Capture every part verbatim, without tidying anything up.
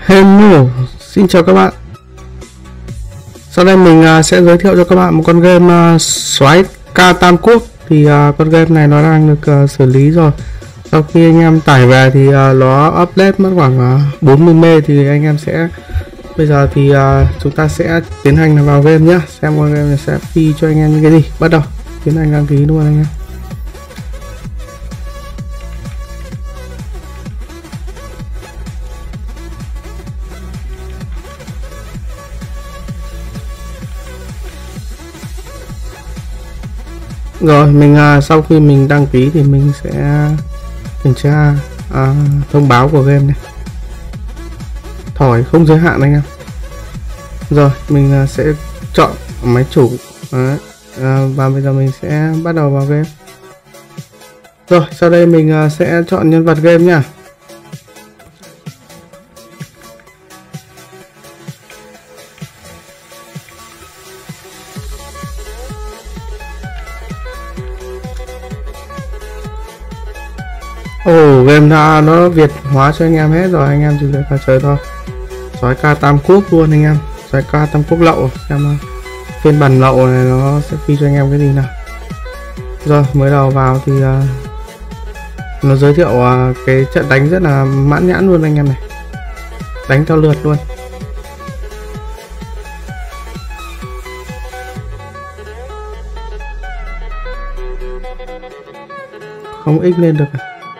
Hello, xin chào các bạn. Sau đây mình uh, sẽ giới thiệu cho các bạn một con game uh, Soái Ca Tam Quốc. Thì uh, con game này nó đang được uh, xử lý rồi. Sau khi anh em tải về thì uh, nó update mất khoảng uh, bốn mươi mê thì anh em sẽ bây giờ thì uh, chúng ta sẽ tiến hành vào game nhé. Xem con game này sẽ phi cho anh em những cái gì. Bắt đầu tiến hành đăng ký luôn anh em. Rồi mình à, sau khi mình đăng ký thì mình sẽ kiểm tra à, thông báo của game này, thỏi không giới hạn anh em. Rồi mình à, sẽ chọn máy chủ. Đấy. À, và bây giờ mình sẽ bắt đầu vào game. Rồi sau đây mình à, sẽ chọn nhân vật game nha. Ồ, oh, game đã nó Việt hóa cho anh em hết rồi, anh em chỉ việc vào chơi thôi. Soái Ca Tam Quốc luôn anh em, Soái Ca Tam Quốc lậu, xem phiên bản lậu này nó sẽ phi cho anh em cái gì nào. Rồi mới đầu vào thì uh, nó giới thiệu uh, cái trận đánh rất là mãn nhãn luôn anh em này, đánh theo lượt luôn. Không x lên được à?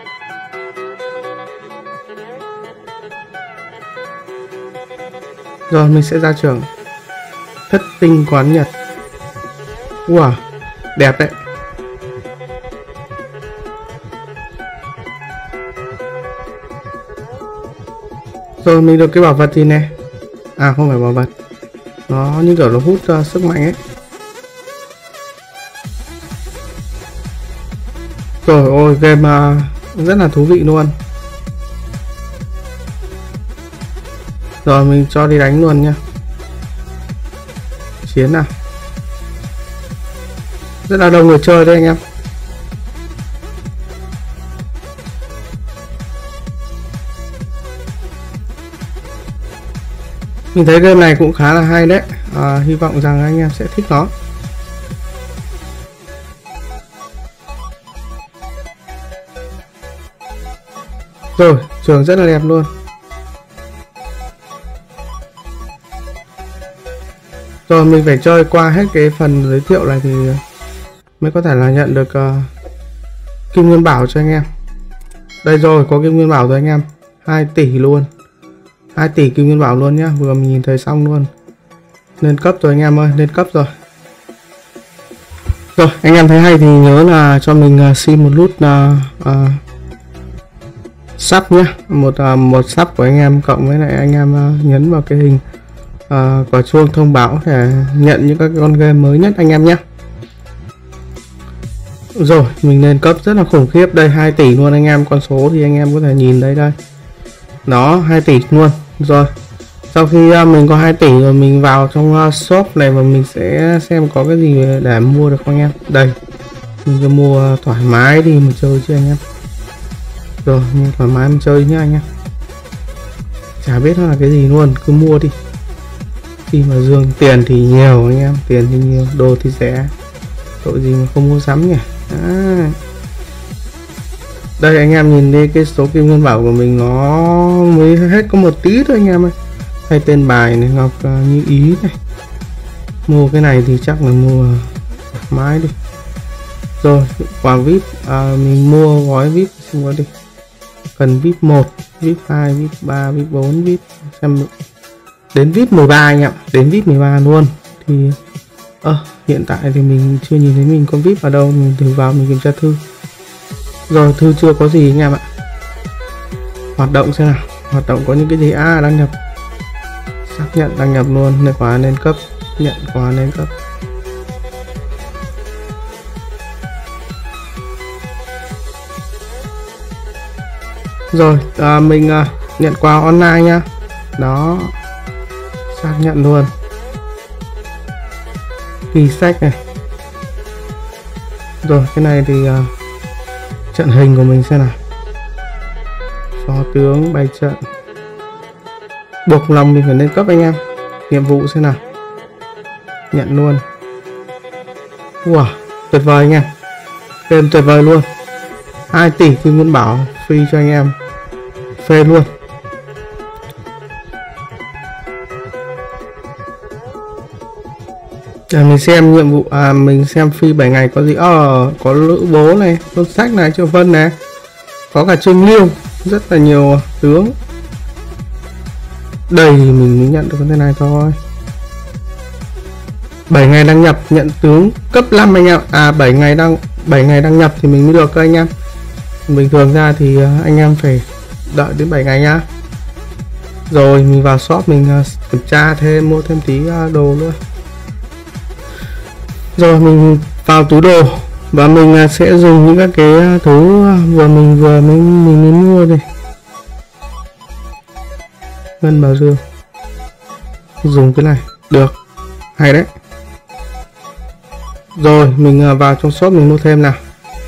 Rồi mình sẽ ra trường Thất Tinh Quán Nhật. Wow, đẹp đấy. Rồi mình được cái bảo vật gì nè. À không phải bảo vật, nó như kiểu nó hút uh, sức mạnh ấy. Rồi ôi game uh, rất là thú vị luôn. Rồi mình cho đi đánh luôn nha. Chiến nào. Rất là đông người chơi đấy anh em. Mình thấy game này cũng khá là hay đấy. À, hy vọng rằng anh em sẽ thích nó. Rồi trường rất là đẹp luôn. Rồi mình phải chơi qua hết cái phần giới thiệu này thì mới có thể là nhận được uh, kim nguyên bảo cho anh em. Đây rồi, có kim nguyên bảo rồi anh em, hai tỷ luôn, hai tỷ kim nguyên bảo luôn nhá. Vừa mình nhìn thấy xong luôn. Lên cấp rồi anh em ơi, lên cấp rồi. Rồi anh em thấy hay thì nhớ là cho mình uh, xin một nút uh, uh, sub nhá, một uh, một sub của anh em cộng với lại anh em uh, nhấn vào cái hình À, quả chuông thông báo để nhận những các con game mới nhất anh em nhé. Rồi mình lên cấp rất là khủng khiếp, đây hai tỷ luôn anh em, con số thì anh em có thể nhìn thấy đây, đó hai tỷ luôn. Rồi sau khi uh, mình có hai tỷ rồi mình vào trong uh, shop này và mình sẽ xem có cái gì để mua được không anh em. Đây mình cứ mua uh, thoải mái đi mà chơi chứ anh em. Rồi mua thoải mái mà chơi nhé anh em, chả biết nó là cái gì luôn, cứ mua đi. Khi mà dương tiền thì nhiều anh em, tiền thì nhiều, đồ thì rẻ, tội gì mà không mua sắm nhỉ. À. Đây anh em nhìn đi, cái số kim nguyên bảo của mình nó mới hết có một tí thôi anh em ơi. Hay tên bài này, ngọc uh, như ý này. Mua cái này thì chắc là mua mãi đi. Rồi quà vê i pê à, mình mua gói vê i pê xem có đi. Cần vê i pê một, vê i pê hai, vê i pê ba, vê i pê bốn, vê i pê xem đến vê i pê mười ba anh em, đến vê i pê mười ba luôn. Thì ơ à, hiện tại thì mình chưa nhìn thấy mình có vê i pê vào đâu, mình thử vào mình kiểm tra thư. Rồi thư chưa có gì anh em ạ. Hoạt động xem nào, hoạt động có những cái gì. À đăng nhập, xác nhận đăng nhập luôn, này khóa lên cấp, nhận khóa lên cấp. Rồi à, mình à, nhận quà online nha. Đó, xác nhận luôn. Ghi sách này. Rồi cái này thì uh, trận hình của mình xem nào. Phó tướng bày trận. Buộc lòng mình phải lên cấp anh em. Nhiệm vụ xem nào. Nhận luôn. Wow, tuyệt vời anh em. Game tuyệt vời luôn. hai tỷ Kim Ngân Bảo free cho anh em. Phê luôn. À, mình xem nhiệm vụ à, mình xem phi bảy ngày có gì. Ờ, có Lữ Bố này, Tôn Sách này, Triệu Vân này, có cả Trương Liêu, rất là nhiều tướng. Đây mình mới nhận được cái này thôi. bảy ngày đăng nhập nhận tướng cấp năm anh em. À bảy ngày đăng bảy ngày đăng nhập thì mình mới được các anh em. Bình thường ra thì anh em phải đợi đến bảy ngày nhá. Rồi mình vào shop mình kiểm tra thêm, mua thêm tí đồ nữa. Rồi mình vào túi đồ và mình sẽ dùng những các cái thứ vừa mình vừa mình mình, mình mua đây. Ngân Bảo Dương dùng cái này được, hay đấy. Rồi mình vào trong shop mình mua thêm nào.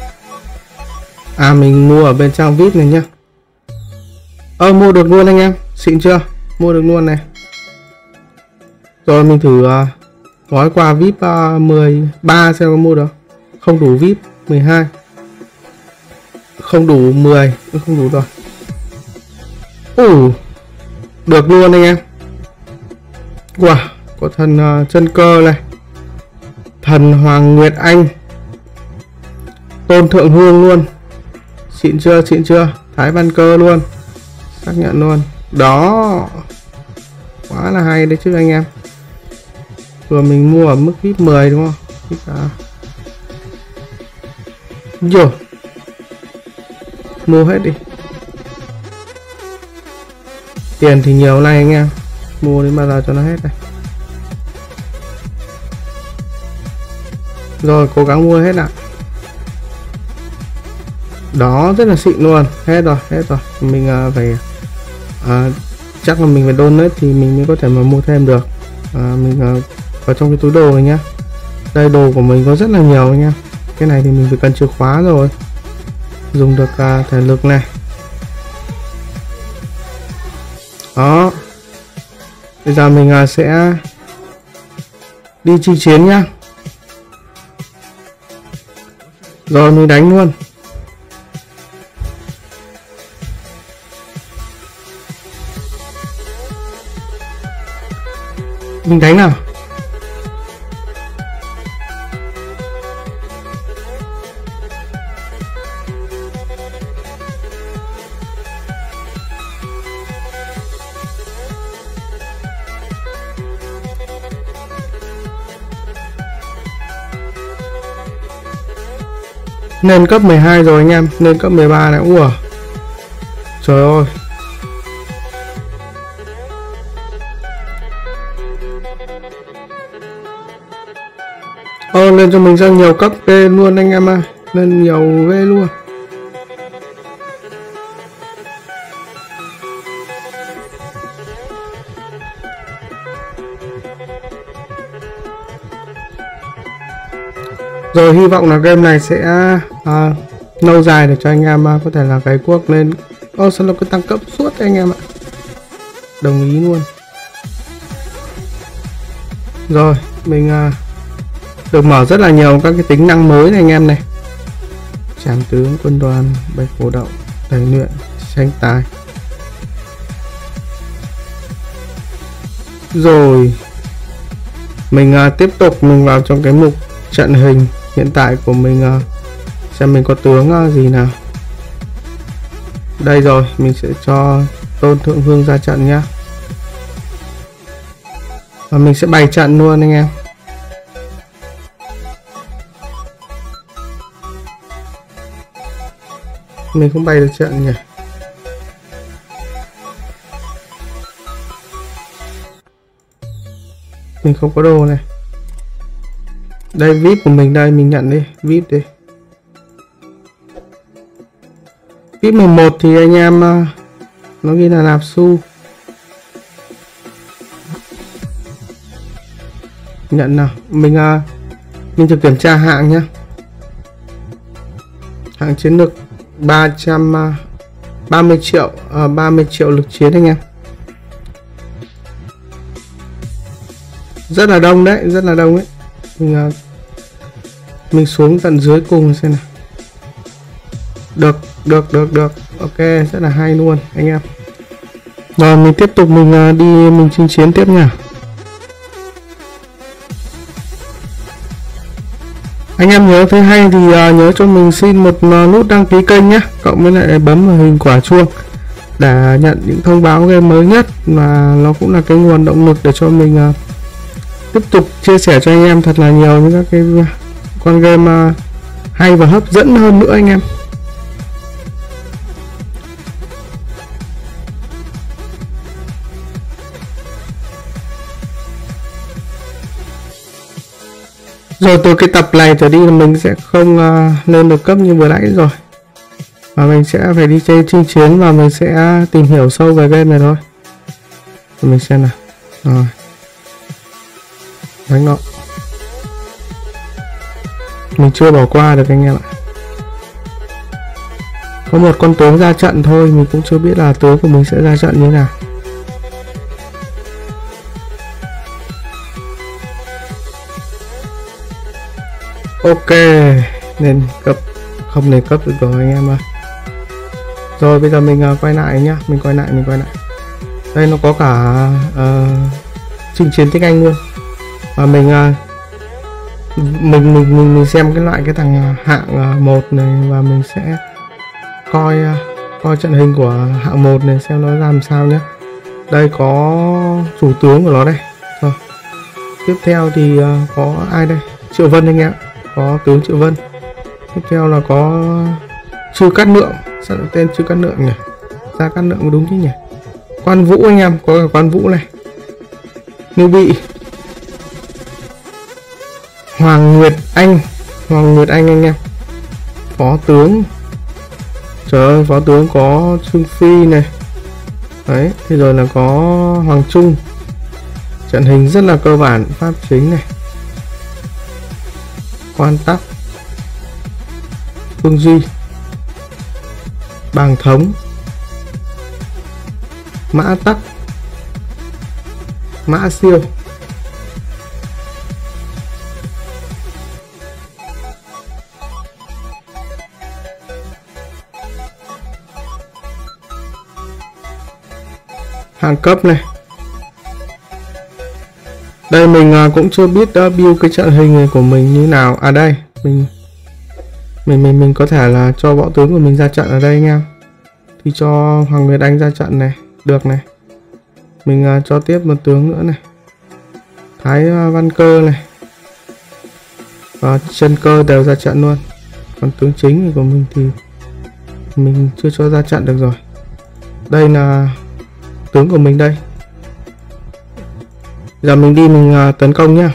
À mình mua ở bên trong vê i pê này nhá. Ơ mua được luôn anh em, xịn chưa, mua được luôn này. Rồi mình thử uh, gói quà vê i pê uh, mười ba xem có mua được. Không đủ vê i pê mười hai, không đủ mười, không đủ rồi. Ủ được luôn anh em. Wow, có thần uh, chân cơ này, thần Hoàng Nguyệt Anh, Tôn Thượng Hương luôn. Xịn chưa, xịn chưa. Thái Văn Cơ luôn, xác nhận luôn. Đó, quá là hay đấy chứ anh em. Vừa mình mua ở mức vê i pê mười đúng không? À. Rồi mua hết đi. Tiền thì nhiều này anh em, mua đến bao giờ cho nó hết này. Rồi cố gắng mua hết ạ. Đó, rất là xịn luôn. Hết rồi, hết rồi. Mình uh, phải uh, chắc là mình phải donate thì mình mới có thể mà mua thêm được. uh, Mình uh, vào trong cái túi đồ này nhá. Đây đồ của mình có rất là nhiều nha. Cái này thì mình phải cần chìa khóa rồi. Dùng được uh, thể lực này. Đó. Bây giờ mình uh, sẽ đi chi chiến nhá. Rồi mình đánh luôn. Mình đánh nào. Lên cấp mười hai rồi anh em, lên cấp mười ba này. Ủa trời ơi. Ờ, lên cho mình ra nhiều cấp V luôn anh em ơi. Lên nhiều V luôn. Rồi hy vọng là game này sẽ à, lâu dài để cho anh em à, có thể là cái quốc lên. Ô sao nó cứ tăng cấp suốt anh em ạ. Đồng ý luôn. Rồi mình à, được mở rất là nhiều các cái tính năng mới này anh em này. Trảm tướng, quân đoàn, bạch hổ đậu, tài luyện, tranh tài. Rồi mình à, tiếp tục mình vào trong cái mục trận hình. Hiện tại của mình à, xem mình có tướng à, gì nào. Đây rồi, mình sẽ cho Tôn Thượng Hương ra trận nhá. Và mình sẽ bày trận luôn anh em. Mình không bày được trận nhỉ. Mình không có đồ này. Đây vê i pê của mình đây, mình nhận đi, vê i pê đi. vê i pê mười một thì anh em nó ghi là nạp xu. Nhận nào, mình mình thử kiểm tra hạng nhá. Hạng chiến lược ba trăm ba mươi triệu, uh, ba mươi triệu lực chiến anh em. Rất là đông đấy, rất là đông ấy. Mình, uh, mình xuống tận dưới cùng xem nào. Được, được, được, được. Ok, rất là hay luôn anh em. Rồi mình tiếp tục mình uh, đi mình chinh chiến tiếp nha. Anh em nhớ thấy hay thì uh, nhớ cho mình xin một uh, nút đăng ký kênh nhé, cộng với lại bấm vào hình quả chuông để nhận những thông báo game mới nhất, và nó cũng là cái nguồn động lực để cho mình uh, tiếp tục chia sẻ cho anh em thật là nhiều những các cái con game uh, hay và hấp dẫn hơn nữa anh em. Rồi từ cái tập này trở đi là mình sẽ không uh, lên được cấp như vừa nãy rồi, và mình sẽ phải đi chơi chinh chiến và mình sẽ tìm hiểu sâu về game này thôi. Để mình xem nào. Rồi đánh nó, mình chưa bỏ qua được anh em ạ. Có một con tướng ra trận thôi, mình cũng chưa biết là tướng của mình sẽ ra trận như thế nào. Ok, nên cấp không nên cấp được rồi anh em ơi. Rồi bây giờ mình uh, quay lại nhá, mình quay lại mình quay lại. Đây nó có cả uh, chinh chiến tiếng Anh luôn. Và mình uh, mình, mình mình mình xem cái loại cái thằng hạng uh, một này, và mình sẽ coi uh, coi trận hình của hạng một này xem nó làm sao nhá. Đây có chủ tướng của nó đây. Rồi. Tiếp theo thì uh, có ai đây? Triệu Vân anh em. Có tướng Triệu Vân. Tiếp theo là có Trư Cát Lượng, sao được tên Trư Cát Lượng nhỉ? Ra Cát Lượng đúng chứ nhỉ? Quan Vũ anh em, có cả Quan Vũ này. Lưu Bị, Hoàng Nguyệt Anh, Hoàng Nguyệt Anh anh em. Phó tướng, trời ơi, phó tướng có Trương Phi này. Đấy, thì rồi là có Hoàng Trung. Trận hình rất là cơ bản, pháp chính này. Quan Tắc, Phương Duy, Bàng Thống, Mã Tắc, Mã Siêu. Hàng cấp này. Đây mình cũng chưa biết uh, build cái trận hình này của mình như nào. À đây, mình mình mình mình có thể là cho võ tướng của mình ra trận ở đây nha. Thì cho Hoàng Nguyệt Anh ra trận này, được này. Mình uh, cho tiếp một tướng nữa này. Thái uh, Văn Cơ này. Và Chân Cơ đều ra trận luôn. Còn tướng chính của mình thì mình chưa cho ra trận được rồi. Đây là tướng của mình đây. Giờ mình đi mình uh, tấn công nhá.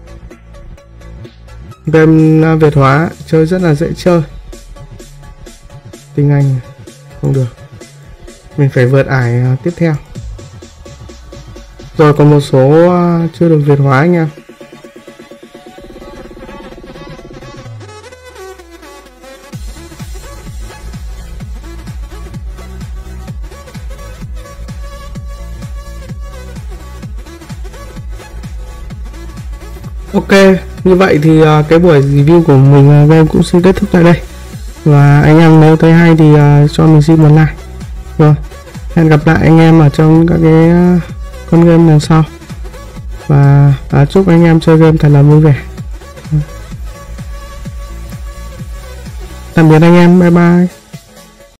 Game uh, Việt hóa chơi rất là dễ chơi. Tiếng Anh không được, mình phải vượt ải uh, tiếp theo. Rồi còn một số uh, chưa được Việt hóa anh em. Ok, như vậy thì uh, cái buổi review của mình uh, game cũng xin kết thúc tại đây. Và anh em nếu thấy hay thì uh, cho mình xin một like. Rồi, hẹn gặp lại anh em ở trong các cái uh, con game lần sau. Và uh, chúc anh em chơi game thật là vui vẻ. Tạm biệt anh em, bye bye.